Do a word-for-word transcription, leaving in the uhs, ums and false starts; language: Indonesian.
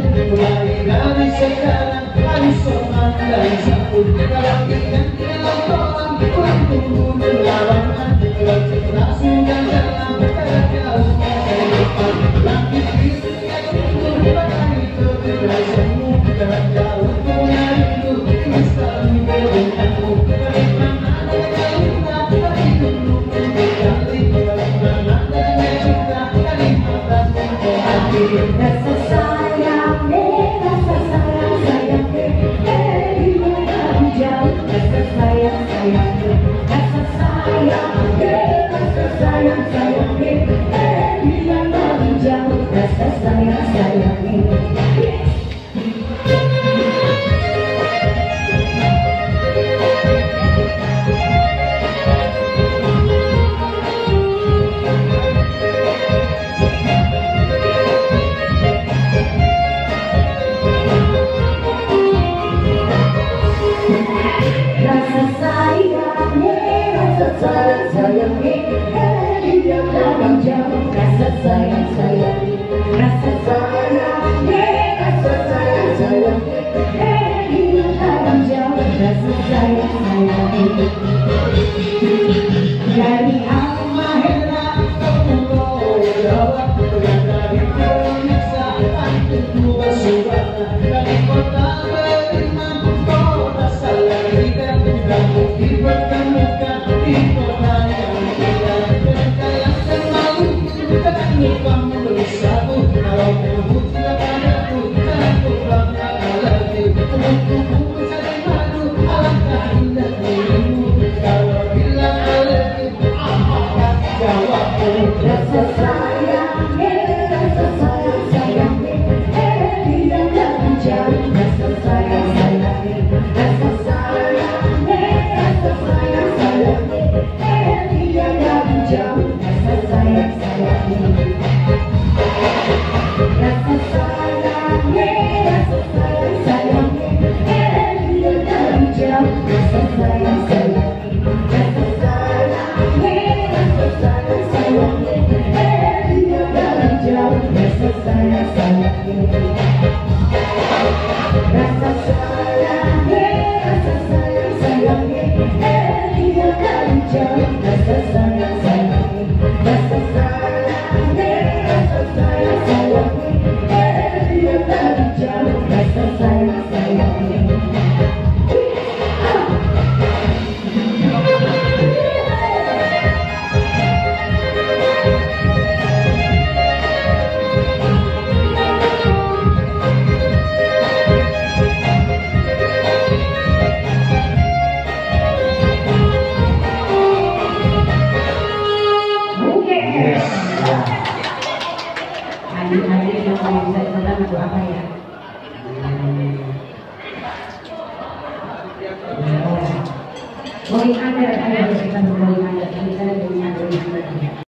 mulai dari sekarang harus sopan dan santun. Kalau kita tidak sopan, kurang tunggu berlawanan. Kalau cinta sudah dalam, kita jauh ke depan. Lagi itu yang tunggu pada itu tidak semu. Dan jauh punya itu, bisa diberikanmu. Dari mana ada cinta, dari dulu kembali. Dari mana ada cinta, dari mata sampai hati. Rasa sayang, rasa sayang, sayang, eh, dia tak jauh. Rasa sayang, sayang, rasa sayang, rasa sayang, sayang, eh, dia tak jauh. Rasa sayang, sayang. Rasa sayang, rasa sayang, sayang, eh, dia tak jauh. Rasa sayang, sayang, rasa sayang, rasa sayang, sayang, eh, dia tak jauh. Rasa sayang, sayang. Dari Halmahera ke Pulau Jawa, dari Indonesia untuk dua suara, dari kota Beriman, kota Salatiga, dan dipertemukan di kota yang indah. Percaya selalu takkan lupa bersatu. Kalau kamu tidak padaku, aku bangga lagi. Untukmu mencari madu, alangkah indah dirimu. Kalau bilang lagi, apakah jawabmu? Rasa sayang, rasa sayang, sayang, eh, dia tak jauh. Rasa sayang, sayang, rasa sayang, rasa sayang, sayang, eh, dia tak jauh. Rasa sayang, sayang. Rasa sayang, rasa sayang, sayang, eh, dia tak jauh. Rasa sayang, sayang. Rasa sayang, rasa sayang, sayang, eh, dia tak jauh. Rasa sayang, sayang. Rasa sayang, rasa sayang, sayang, eh, dia tak jauh. Rasa sayang, sayang. Rasa sayang, rasa sayang, sayang, eh, dia tak jauh. Rasa sayang, sayang. Hari-hari yang paling saya senang itu apa ya? Bowling under, ayo kita bowling under, kita bowling under.